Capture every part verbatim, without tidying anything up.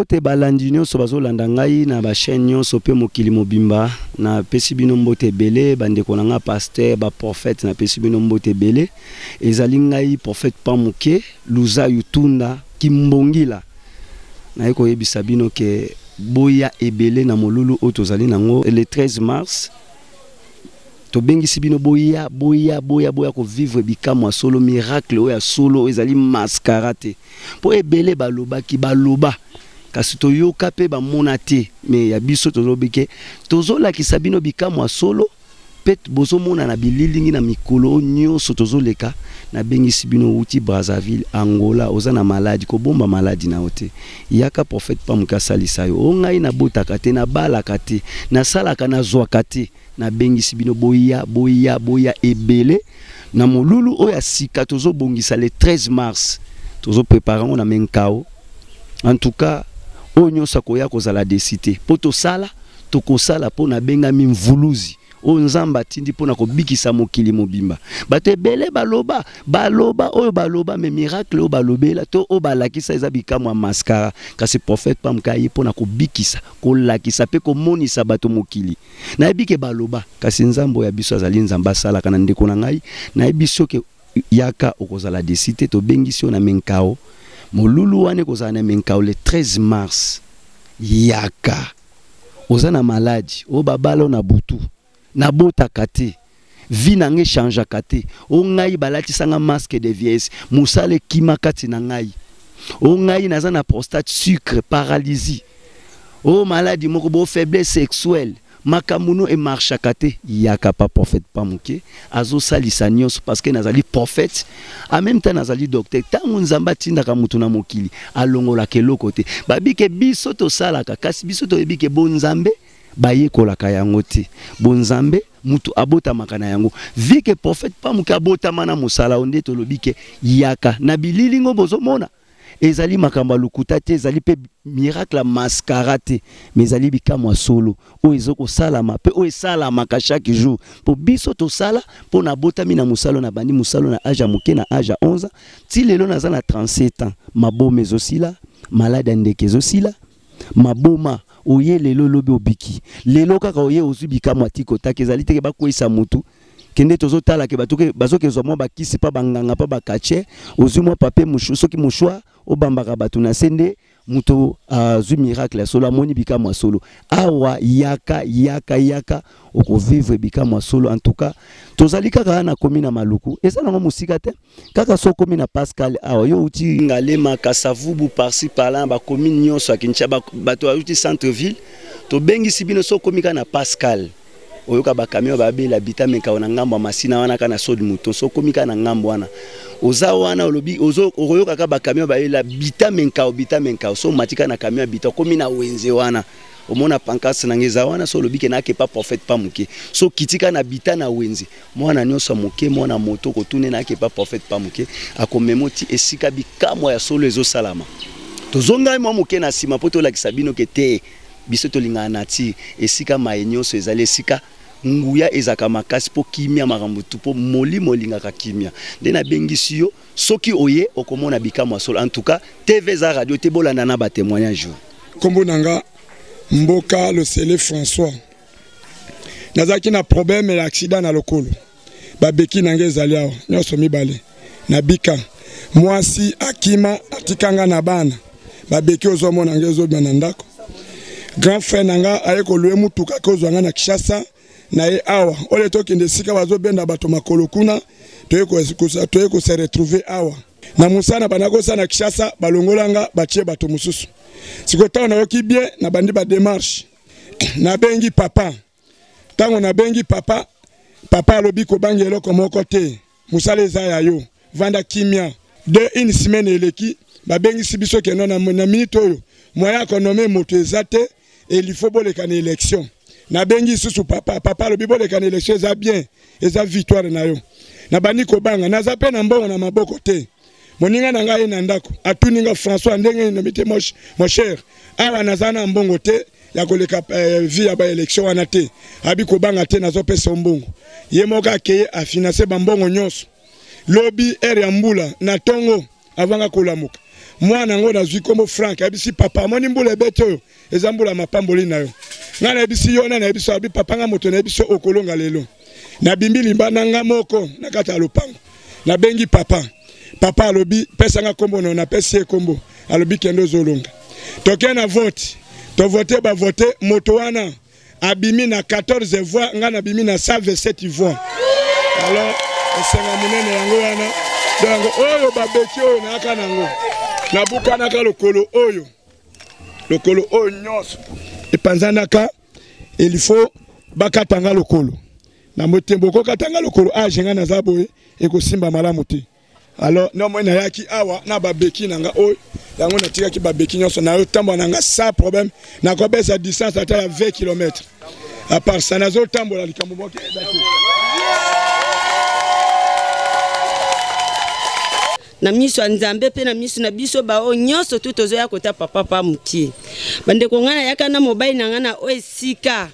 mbote balandi nyonso bazolanda ngai na ba chaîne nyonso pe mokili mobimba na pesi bino mbote belé bandeko na nga pasteur ba prophète na pesi bino mbote belé ezali ngai prophète Pamuke Luza Yutunda Kimbongila na eko yebisa bino ke boya ebele na molulu otozali nango le treize mars to bengisi bino boya boya boya boya ko vivre bikamwa solo miracle oya solo ezali mascarate po ebele baloba ki baloba kasi to yoka pe ba monate mais ya biso tozobike tozola ki sabino bikamwa solo pet bozo mona na bililingi na mikolo nyonso tozoleka na bengisi bino uti Brazzaville Angola ozana maladi ko bomba maladi na ote yaka prophète Pamuke salisa yo ongai na botaka te na balaka te na salaka na zwaka te na bengisi bino boya boya boya ebele na molulu oya sika tozo bongisa le treize mars tozo préparer na menkao en tout cas onyo sakoya kozala décité poto sala tokosala po na benga mimvuluzi o nzamba tindi pona ko bikisa mokili mobimba bato ebele baloba baloba oyo baloba me miracle o balobela to o balakisa eza bikamwa mascara kasi prophète Pamuke ye pona ko bikisa ko lakisa pe ko monisa bato mokili na ebike baloba kasi nzambo ya biso azali nzamba sala kana ndeko na ngai na ebiso ke yaka okozala décité to bengisi na menkao molulu wane kozala na menkao le treize mars yaka ozana maladi o babalo na butu na bota kate vi nange changea kate o ngai balati sanga masque de vieillesse musale kima kati na ngai o ngai naza na prostate sucre paralysie o maladie moko bo faiblesse sexuelle makamuno e marcha kate yaka pa prophète Pamuke azo salisa nyonso parce que nazali prophète en même temps nazali docteur tango nzamba tindaka mutu na mokili alongola keloko te babike biso to salaka kasi biso to ebike bonzambe baye kolaka yango te bonzambe mutu abota makana yango vike prophète Pamuke abota mana musala onde to lobike yaka na bililingo bozomona ezali makamba lukuta te ezali pe miracle mascarate mais ezali bikamwa solo o ezoko salama pe o esalama ka chaque jour po biso to sala po na bota mina musalo na bandi musalo na âge muke na âge onze ti lelo naza na trente-sept ans mabome ezosila malade ndeke ezosila maboma oye lelo lobi obiki lelo kaka oye ozubika mwatiko take ezali teke bakwisa mutu kende tozotala ke batoke bazoke zwa mwa bakisi pa banganga pa bakache ozu mwa papier mushu soki mushwa obambaka batu na sende muto azu miracle solo amoni bikamwa solo awa yaka yaka yaka oko vivre bikamwa solo en tout cas tozali kaka na komi na maluku eza na musika te kaka so komi na Pascal awa yo uti ngalema kasavubu par-ci par-là ba komi nyonso akincha bato uti centre ville to bengi sibino so komi kana Pascal oyoka ba camion ba bela bitamenka na ngambo masina wana kana sodi muto so komika na ngambo wana oza wana olobi ozo oyoka ka ba camion ba bela bitamenka obitamenka so matika na camion bita komi na wenze wana omona pancarte na ngeza wana so olobi ke na ke pa prophète Pamuke so kitika na bita na wenze mwana nyoso moke mwana moto ko tune na ke pa prophète Pamuke akomemoti esika bikamwa ya solo ezo salama tozonga mo moke na sima poto la kisabino ke te biso tolinga nati esika maenyoso ezali esika nguya ezaka makasi po kimia makambo tu po moli molinga ka kimia ndena bengisi yo soki oye okomona bikamwa solo en tout cas T V za radio te bolanda na ba témoignage kombo nanga mboka le Sele François nazaki na problème ya accident na lokolo babeki nanga ezali awa nyoso mibale na bika mwasi akima atikanga na bana babeki ozomona nanga ezobia na ndako grand frère nanga ayeko lwe mutuka kozwanga na Kishasa na ye awa ole tokende sika bazobenda bato makolo kuna toyeko toyeko se retrouver awa na musana banako sana Kishasa balongolanga batie bato mususu sikota na yoki bien na bandi ba démarche na bengi papa tango na bengi papa papa lobi ko bangelo ko moko te musale za ya yo vanda kimia de une semaine eleki ba bengi sibiso ke non na minute oyo moya ko nommer moto ezate et il faut boleka na élection na bengi susu papa papa lobi boleka na élection za bien eza victoire na yo na bani ko banga na za pe na mbongo na maboko te moninga na ngai na ndako atuninga François ndenge na mite moche mon cher awa nazana mbongo te ya koleka eh, via ba élection wana te abi ko banga te nazo pesa mbongo ye moka ke a financer ba mbongo nyonso lobi ere ya mbula na tongo avanga kolamuka moi nango nazwi kombo Frank abisi papa moni mbula beto ezambula mapamboli na yo ngana abisi yo na abisi abi papa nga moto na abisi okolonga lelo na bimbi limbana nga moko na kata lopango na bengi papa papa alobi pesa nga kombo na pesa kombo alobi kendo zolonga toke na vote to voter ba voter moto wana abimi na quatorze voix nga na bimi na cent vingt-sept voix alors esenga munene yango wana donc oyo babeki oyo na aka nango na buka na ka lokolo oyo lokolo oyo nyonso epanzanaka il faut bakatanga lokolo na motembo ko katanga lokolo a jenga na zaboye ekosimba malamu te alors no moi na yaki awa na babeki nanga oyo yango na tika ki babeki nyonso na yo tambo nanga sans problème na ko besa distance ata vingt kilomètres à part ça nazo tambo la likambo boke na miso nzambe pe na miso na biso ba o nyonso tutozo ya kota papa pa mukie bande ko ngana yaka na mobile na ngana o esika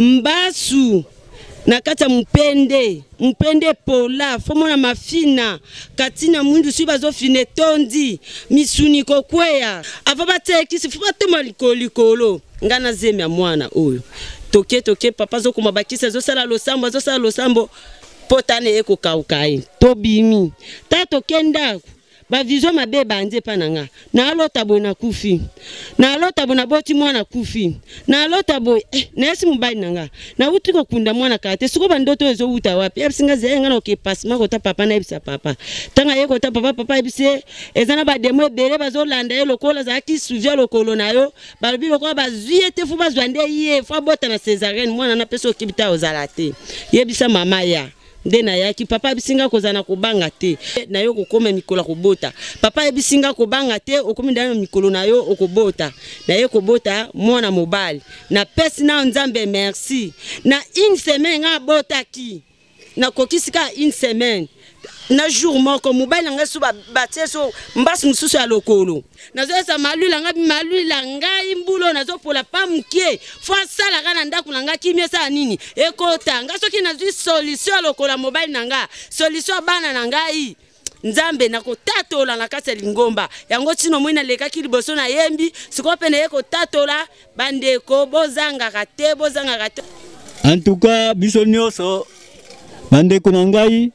mbasu na kata mpende mpende pola fomo na mafina katina mundu si bazo fine tondi misuni kokweya ava bateki si fuba toma likolikolo ngana zemi ya mwana oyo toke toke papa zo kuma bakisa zo sala losambo zo sala losambo potane eko kaukai tobimi tato kenda ba vision mabe banje pananga na alota bo na kufi na alota bo na boti mwana kufi na alota bo eh, na esi mubali nanga na uti ko kunda mwana kate siko bandoto ezo uta wapi ebisinga zenga no ke pasma ko ta papa na ebisa papa tanga yeko ta papa papa ebise ezana ba demo bere bazo landa ye lokola za ki souvia lokolo na yo balobi lokola bazwie te fu bazwande ye fu bota na césarine mwana na peso kibita ozalate yebisa mama ya ndena yaki papa bisinga kozana kubanga te na yo kokoma mikolo kobota papa bisinga kobanga te okomi ndana mikolo na yo okobota na yo kobota mwana mobali na pesi na nzambe merci na une semaine nga bota ki na kokisika une semaine na jour moko mobile nga so batie so mbasi mususu ya lokolo nazo esa malula nga malula ngai mbulo nazo pola pa mukie fo sala kana ndaku nanga kimia sa nini ekota nga soki nazo solution lokolo mobile nanga solution bana nangai nzambe na kotatola na kati ya lingomba yango tino mwina leka kiliboso na yembi siko pene eko tatola bandeko bozanga kate bozanga kate en tout cas biso nyoso bandeko nangai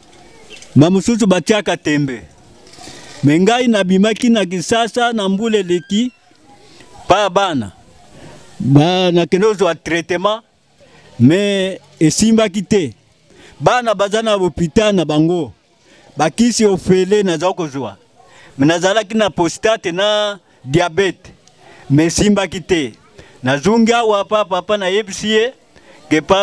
mamususu batiaka tembe mengai na bimaki na Kisasa na mbule leki pa bana ba na kenozo a traitement mais esimba kite bana bazana hôpital na bango bakisi ofele na zokozwa menazala kina prostate na diabete mais simba kite na zunga wa papa papa na yebsie que pas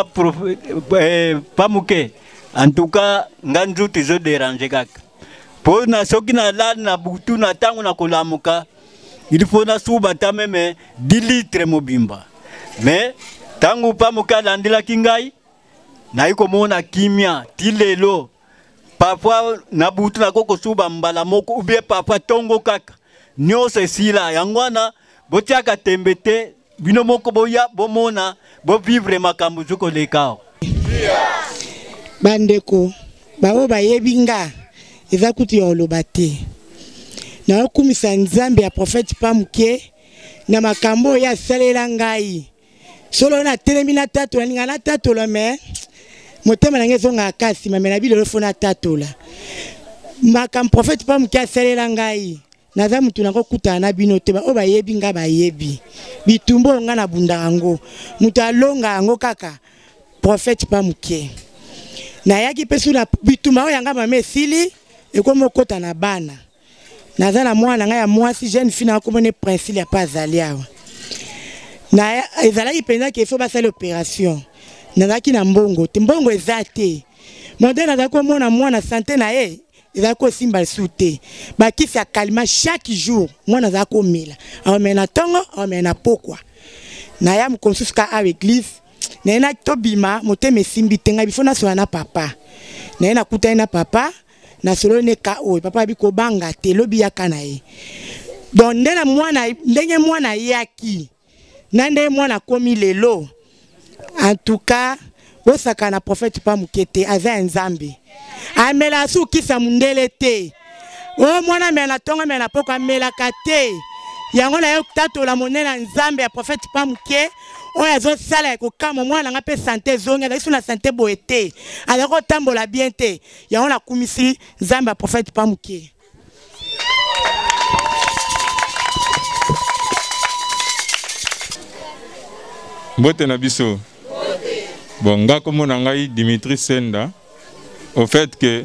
eh, pas muke. En tout cas, nganzu tizo déranger kaka. Pour na soki na la na butu na tangu na kolamuka, il faut na suba ta même dix litres mobimba. Mais tangu pa muka landila kingai, na iko mona kimia tilelo. Parfois na butu na koko suba mbala moko ubie parfois tongo kaka. Nyose sila yangwana botiaka tembete bino moko boya bomona bo vivre makambu zuko lekao. Bandeko bao bayebinga eza kuti oloba te na okumisa nzambe ya prophète pamuke na makambo ya salela ngai solo na telemina tato na na tato la me motema na ngezo nga kasi mamela bilelo fona tato la makam prophète pamuke salela ngai naza mutu na kokuta na bino te ba o bayebinga bayebi bitumbo nga na bunda ngo mutu alonga ngo kaka prophète pamuke na yaki pesu na bituma o yanga mame sili ekomo kota na bana naza na mwana nga ya mwasi jeune fille na komone principe ya pas alia na ezalaki penza ke faut basala opération nazaki na mbongo te mbongo ezate modèle naza ko mona mwana santé na ye eza ko simba sute bakisi akalima chaque jour mwana za ko mila amena tongo amena pokwa na ya mkonsuska a église na tobima moteme simbi tenga bifona so na papa na na kuta na papa na solo ne ka o papa biko banga te lobi yakana ye donc ndena mwana ndenge mwana yaki na ndenge mwana komi lelo en tout cas bosaka na prophète pa mukete aza nzambe amela su kisa mundele te o mwana me na tonga me na poko mela kate yango na yo tato la monena nzambe ya prophète Pamuke oyo azosala ko kama mwana nga pe santé zonga na na santé boete ala ko tambola bien te yango na kumisi nzambe ya prophète Pamuke. Mbote na biso. Bon, nga komo na ngai Dimitri Senda au fait que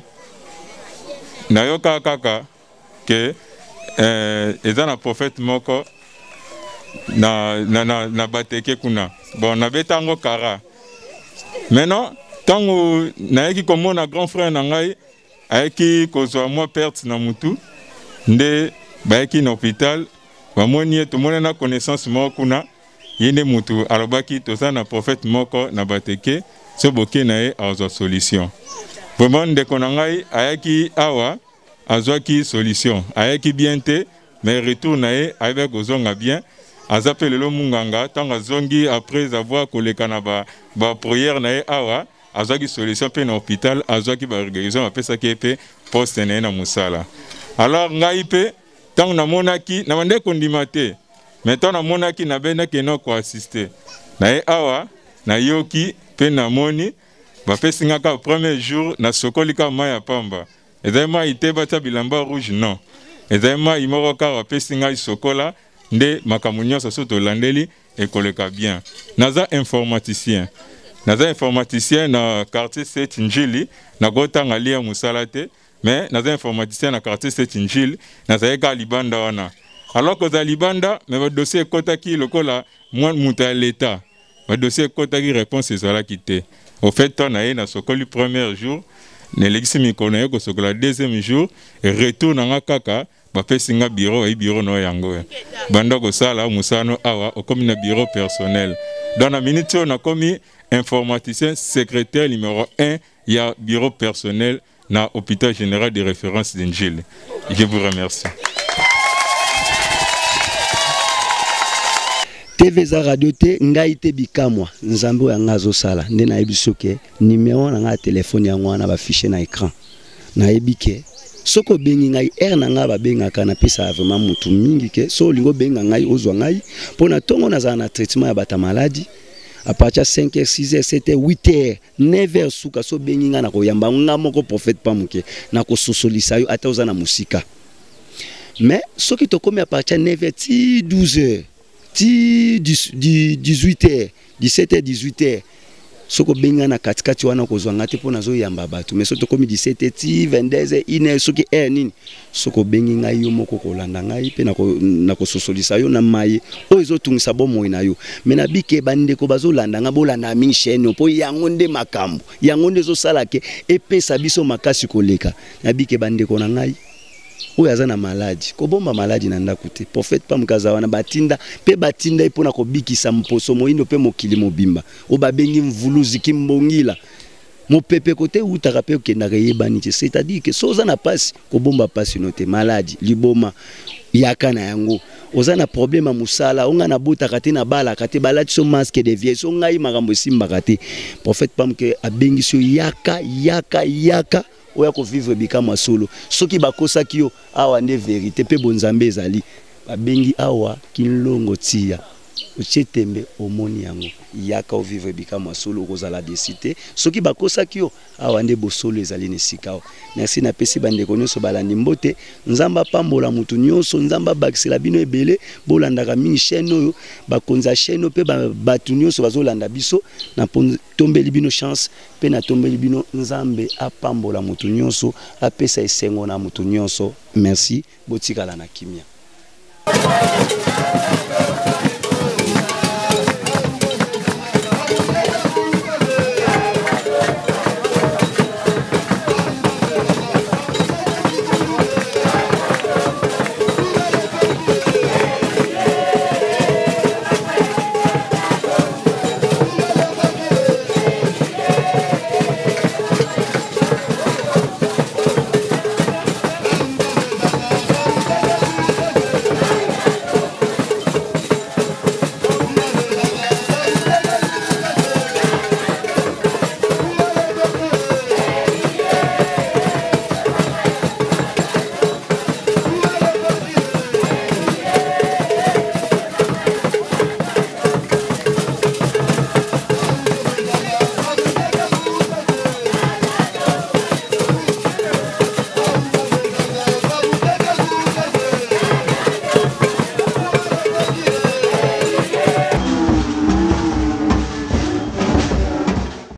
na yoka kaka que euh ezana prophète moko na na na, na bateke kuna. Bon, na betango kara. Maintenant, tango na yeki komo na grand frère na ngai ayeki kozwa moi perte na mutu nde bayeki na hôpital bamoni to mona na connaissance moko kuna yene mutu alobaki toza na prophète moko na bateke so boke na ye azwa solution. Vraiment ndeko na ngai ayaki awa azwaki solution ayaki bien te mais retour na ye avec ozonga bien azapele lo munganga tanga zongi après avoir koleka na ba ba prière na ye awa azwaki solution pe na hôpital azwaki ba guérison apesa ki pe poste na ye na musala. Alors ngai pe tanga na monaki na bande kondima te maintenant na monaki na benda ke no ko assister na ye awa na yoki pe na moni ba pesinga ka premier jour na sokolika maya pamba ezema ite bata bilamba rouge non ezema imoro ka ba pesinga sokola nde makamunyo so to landeli e koleka bien naza informaticien naza informaticien na quartier sept Njili na gota ngalia musalate mais naza informaticien na quartier sept Njili naza eka libanda wana. Alors que dans Libanda, mais votre dossier kotaki lokola moins muta l'état. Votre dossier kotaki réponse c'est ça qui était. Au fait, on a eu na sokoli premier jour, ne l'eximi konaye ko sokola deuxième jour et retour na kaka ba pesinga bureau et bureau no yango. Banda ko sala musano awa au comme na bureau personnel. Dans la minute on a commis informaticien secrétaire numéro un, il y a bureau personnel na hôpital général de référence d'Injil. Je vous remercie. T V za radio te ngai te bikamwa nzambe ya ngazo sala nde na ebisoke numéro na nga téléphone ya ngwana ba fiche na écran na ebike soko bengi ngai er na nga ba benga kana pesa vraiment mutu mingi ke so lingo benga ngai ozwa ngai pona tongo na za na traitement ya bata maladie à partir cinq heures six heures sept heures huit heures neuf heures suka so bengi nga na ko yamba nga moko prophète Pamuke na ko sosolisa yo ata oza na musika mais soki to komi à partir neuf heures ti douze heures ti dix-huit heures dix-sept heures dix-huit heures soko benga na katikati wana kozwa ngate pona zo yamba batu mais soto komi dix-sept heures ti vingt-deux heures une heure soki heure nini soko bengi ngai yo moko kolanda ngai pe na ko na ko sosolisa yo na maye o ezo tungisa bomo na yo mais na bike bande ko bazo landa nga bolanda mingi chaîne po yango nde makambo yango nde zo sala ke epesa biso makasi koleka na bike bande ko na ngai oyo aza na maladi kobomba maladi na ndako te prophète Pamukaza wana batinda pe batinda ipona kobikisa mposo moindo pe mokili mobimba o babengi mvuluzi kimbongila mopepe kote utaka pe okendaka yebani te c'est-à-dire que soza na pasi kobomba pasi note maladi liboma yaka na yango oza na problème a musala onga na botaka te na bala kate balati so masque de vieille so ngai makambo simbaka te prophète Pamuke abengi so yaka yaka yaka oya ko vivre bikama solo soki bakosa kiyo awa nde vérité pe bonzambe ezali babengi awa kinlongo tia ochetembe omoni yango yaka o vivre bikama solo kozala décité soki bakosa kiyo awa nde bosolo ezali ne sikao. Merci na pesi bande ko nyonso balandi mbote nzamba pambola mutu nyonso nzamba bakisela bino ebele bolandaka mingi chaîne oyo bakonza chaîne pe batu nyonso bazolanda biso na tombeli bino chance pe na tombeli bino nzambe apambola mutu nyonso apesa esengo na mutu nyonso. Merci botikala na kimia.